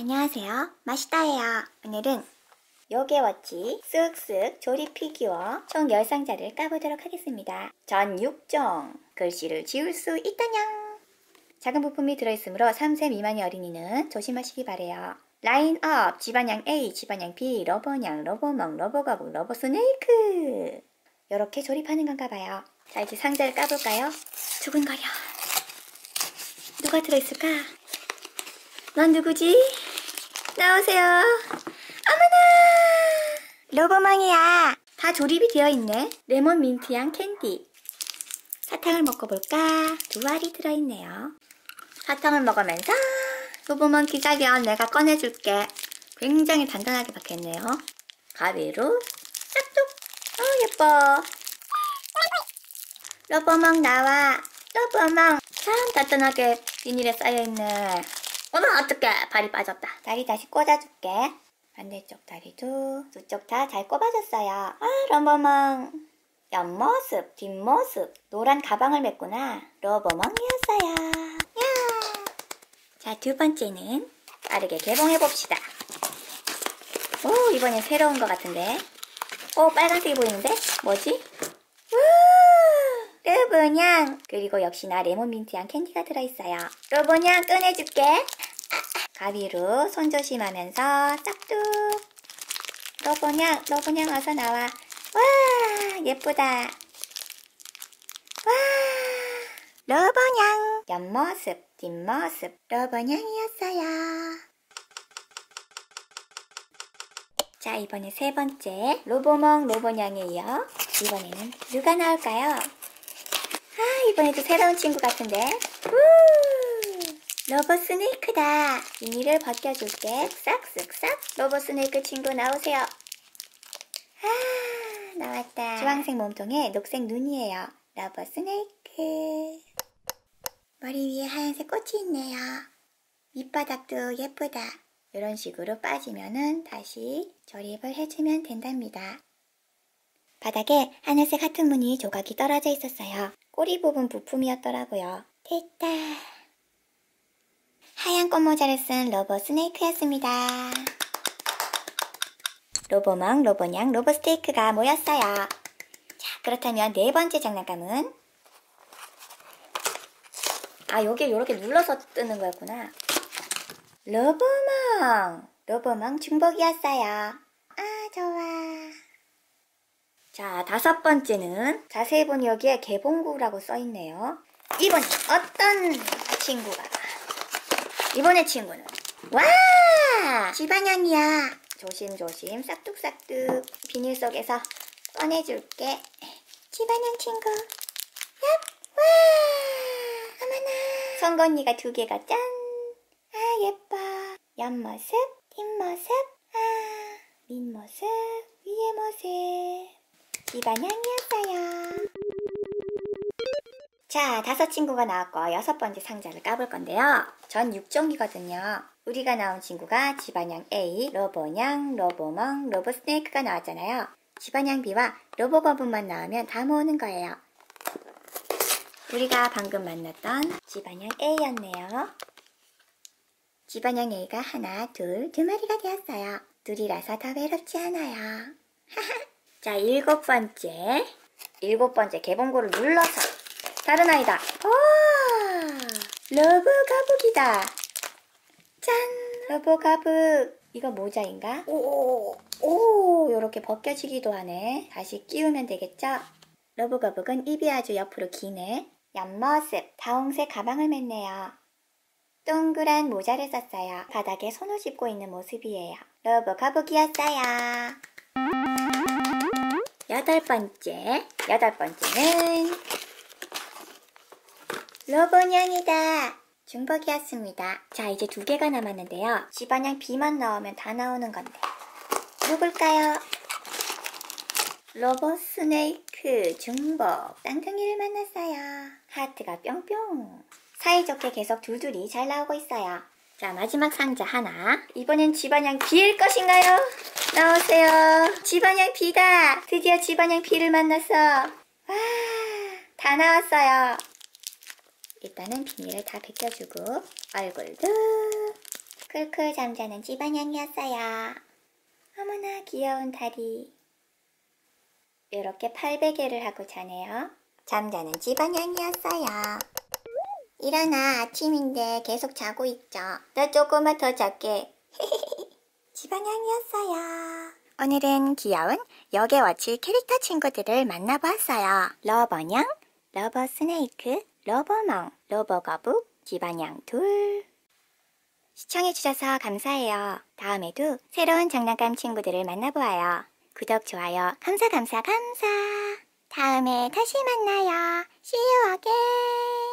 안녕하세요, 마시다예요. 오늘은 요게워치 쓱쓱 조립 피규어 총 10상자를 까보도록 하겠습니다. 전 6종 글씨를 지울 수 있다냥. 작은 부품이 들어있으므로 3세 미만의 어린이는 조심하시기 바래요. 라인업 집안양 A, 집안양 B, 러버냥, 러버멍, 러버거북, 러버스네이크. 이렇게 조립하는 건가 봐요. 자, 이제 상자를 까볼까요? 두근거려. 누가 들어있을까? 넌 누구지? 나오세요. 어머나! 로보망이야. 다 조립이 되어 있네. 레몬 민트향 캔디. 사탕을 먹어볼까? 2알이 들어있네요. 사탕을 먹으면서 로보망 기다려. 내가 꺼내줄게. 굉장히 단단하게 박혔네요. 가위로 싹둑. 예뻐. 로보망 나와. 로보망 참 단단하게 비닐에 쌓여있네. 어머, 어떡해. 발이 빠졌다. 다리 다시 꽂아줄게. 반대쪽 다리도 두 쪽 다 잘 꼽아줬어요. 러버멍. 옆모습, 뒷모습. 노란 가방을 맸구나. 러버멍이었어요. 야. 자, 두 번째는 빠르게 개봉해봅시다. 오, 이번엔 새로운 것 같은데. 오, 빨간색이 보이는데? 뭐지? 로보냥. 그리고 역시나 레몬 민트향 캔디가 들어있어요. 로보냥 꺼내줄게. 가위로 손 조심하면서 싹둑. 로보냥 어서 나와. 와, 예쁘다. 와, 로보냥. 옆모습, 뒷모습. 로보냥이었어요. 자, 이번에 세 번째 로보멍, 로보냥에 이어 이번에는 누가 나올까요? 이번에도 새로운 친구 같은데. 로보스네이크다. 비닐을 벗겨줄게. 쓱싹쓱싹. 로보스네이크 친구 나오세요. 나왔다. 주황색 몸통에 녹색 눈이에요. 로보스네이크. 머리 위에 하얀색 꽃이 있네요. 밑바닥도 예쁘다. 이런 식으로 빠지면은 다시 조립을 해주면 된답니다. 바닥에 하늘색 하트 무늬 조각이 떨어져 있었어요. 꼬리 부분 부품이었더라고요. 됐다. 하얀 꽃모자를 쓴 로보스네이크였습니다. 로보멍, 로보냥, 로보스테이크가 모였어요. 자, 그렇다면 네 번째 장난감은 요게 요렇게 눌러서 뜨는 거였구나. 로보멍, 로보멍 중복이었어요. 좋아. 자, 다섯 번째는 자세히 보니 여기에 개봉구라고 써있네요. 이번엔 어떤 친구가? 이번의 친구는 와! 집안향이야. 조심조심 싹둑싹둑 비닐 속에서 꺼내줄게. 집안향 친구. 얍! 와! 어머나. 송곳니가 2개가 짠. 예뻐. 옆모습, 뒷모습, 밑모습, 위의 모습. 집안향이었어요. 자, 5 친구가 나왔고 6번째 상자를 까볼 건데요. 전 6종이거든요. 우리가 나온 친구가 집안양 A, 로보냥, 로보멍, 로보스네이크가 나왔잖아요. 집안양 B와 로보거북만 나오면 다 모으는 거예요. 우리가 방금 만났던 집안양 A였네요. 집안양 A가 하나, 둘, 2마리가 되었어요. 둘이라서 더 외롭지 않아요. 자, 7번째. 7번째 개봉구를 눌러서 다른 아이다. 러브가북이다. 짠! 러브가북. 이거 모자인가? 오, 요렇게 벗겨지기도 하네. 다시 끼우면 되겠죠? 러브가북은 입이 아주 옆으로 기네. 옆모습, 다홍색 가방을 맸네요. 동그란 모자를 썼어요. 바닥에 손을 짚고 있는 모습이에요. 러브가북이었어요. 8번째. 8번째는 로보냥이다. 중복이었습니다. 자, 이제 2개가 남았는데요. 집안양 B만 나오면 다 나오는 건데 누굴까요? 로보스네이크 중복. 쌍둥이를 만났어요. 하트가 뿅뿅. 사이좋게 계속 둘둘이 잘 나오고 있어요. 자, 마지막 상자 하나. 이번엔 집안양 B일 것인가요? 나오세요. 집안양 B다. 드디어 집안양 B를 만났어. 와, 다 나왔어요. 일단은 비닐을 다 벗겨주고 얼굴도 쿨쿨 잠자는 집안양이었어요. 어머나 귀여운 다리. 이렇게 팔베개를 하고 자네요. 잠자는 집안양이었어요. 일어나, 아침인데 계속 자고 있죠. 너 조금만 더 작게. 집안양이었어요. 오늘은 귀여운 역에워치 캐릭터 친구들을 만나보았어요. 러버냥, 러버스네이크, 러버멍, 러버거북, 집안양 둘. 시청해주셔서 감사해요. 다음에도 새로운 장난감 친구들을 만나보아요. 구독, 좋아요, 감사. 다음에 다시 만나요. See you again.